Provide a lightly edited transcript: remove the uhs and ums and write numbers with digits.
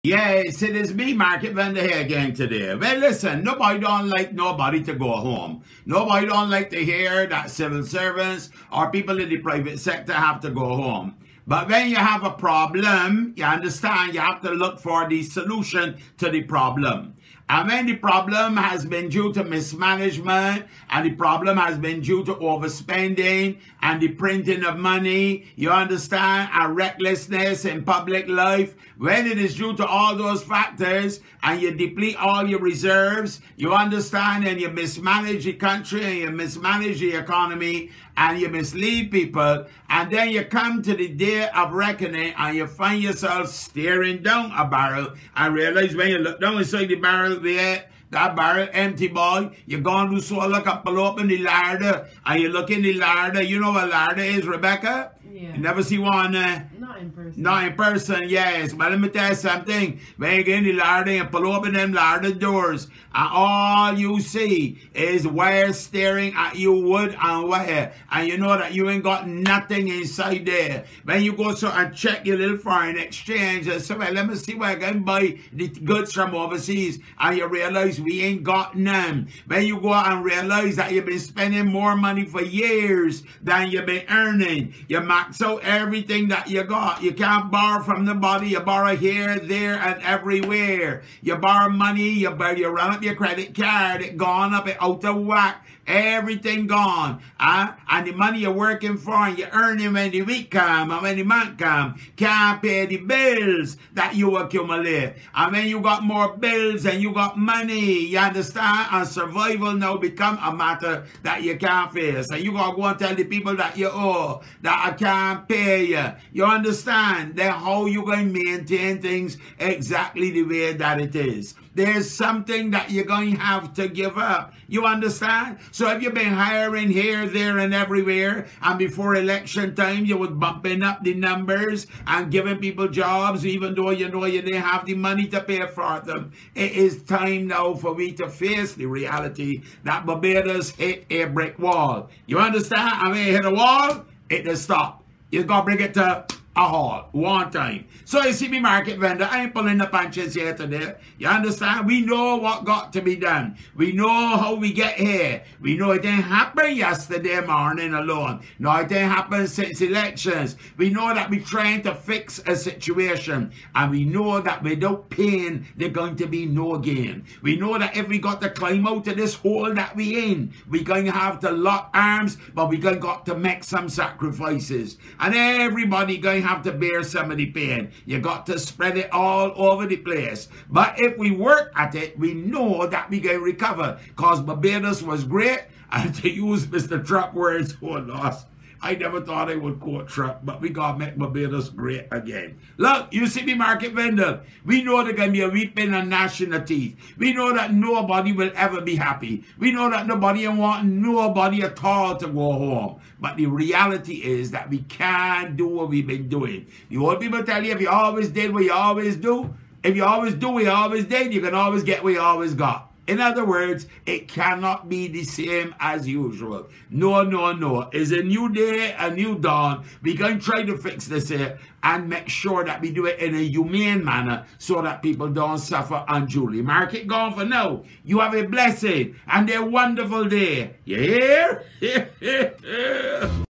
Yes, it is me, Market Vendor here again today. Well, listen, nobody don't like nobody to go home. Nobody don't like to hear that civil servants or people in the private sector have to go home. But when you have a problem, you understand, you have to look for the solution to the problem. And when the problem has been due to mismanagement, and the problem has been due to overspending, and the printing of money, you understand, and recklessness in public life, when it is due to all those factors, and you deplete all your reserves, you understand, and you mismanage the country, and you mismanage the economy, and you mislead people, and then you come to the day of reckoning, and you find yourself staring down a barrel, and realize when you look down inside the barrel there, that barrel empty, boy. You're going to so look up, pull open the larder, and you look in the larder. You know what larder is, Rebecca? Yeah. You never see one? Not in person. Not in person, yes. But let me tell you something. When you get in the larder and pull open them larder doors, and all you see is wire staring at you, wood and wire. And you know that you ain't got nothing inside there. When you go so and check your little foreign exchange and say, well, let me see where I can buy the goods from overseas. And you realize we ain't got none. When you go and realize that you've been spending more money for years than you've been earning. You max out everything that you got. You can't borrow from the body. You borrow here, there, and everywhere. You borrow money. You run up your credit card. It gone up. It out of whack. Everything gone. And the money you're working for and you're earning when the week come and when the month come, can't pay the bills that you accumulate. And when you got more bills and you got money, you understand? And survival now become a matter that you can't face. And you gotta go and tell the people that you owe, that I can't pay you. You understand? Then how you going to maintain things exactly the way that it is. There's something that you're going to have to give up. You understand? So if you've been hiring here, there, and everywhere, and before election time, you was bumping up the numbers and giving people jobs, even though you know you didn't have the money to pay for them. It is time now for me to face the reality that Barbados hit a brick wall. You understand? I mean, hit a wall, it will stop. You got to bring it to a halt, one time. So you see me, Market Vendor, I ain't pulling the punches here today. You understand? We know what got to be done. We know how we get here. We know it didn't happen yesterday morning alone. No, it didn't happen since elections. We know that we're trying to fix a situation. And we know that without pain, there's going to be no gain. We know that if we got to climb out of this hole that we in, we're going to have to lock arms, but we're going to got to make some sacrifices. And everybody going to have to bear some of the pain. You got to spread it all over the place. But if we work at it, we know that we can recover. Because Barbados was great. And to use Mr. Trump words, oh lost. I never thought I would quote Trump, but we got to make Barbados great again. Look, you see me, Market Vendor. We know there's going to be a weeping and gnashing of teeth. We know that nobody will ever be happy. We know that nobody want nobody at all to go home. But the reality is that we can't do what we've been doing. The old people tell you if you always did what you always do, if you always do what you always did, you can always get what you always got. In other words, it cannot be the same as usual. No, no, no. It's a new day, a new dawn. We're going to try to fix this here and make sure that we do it in a humane manner so that people don't suffer unduly. Market gone for now. You have a blessed and a wonderful day. You hear?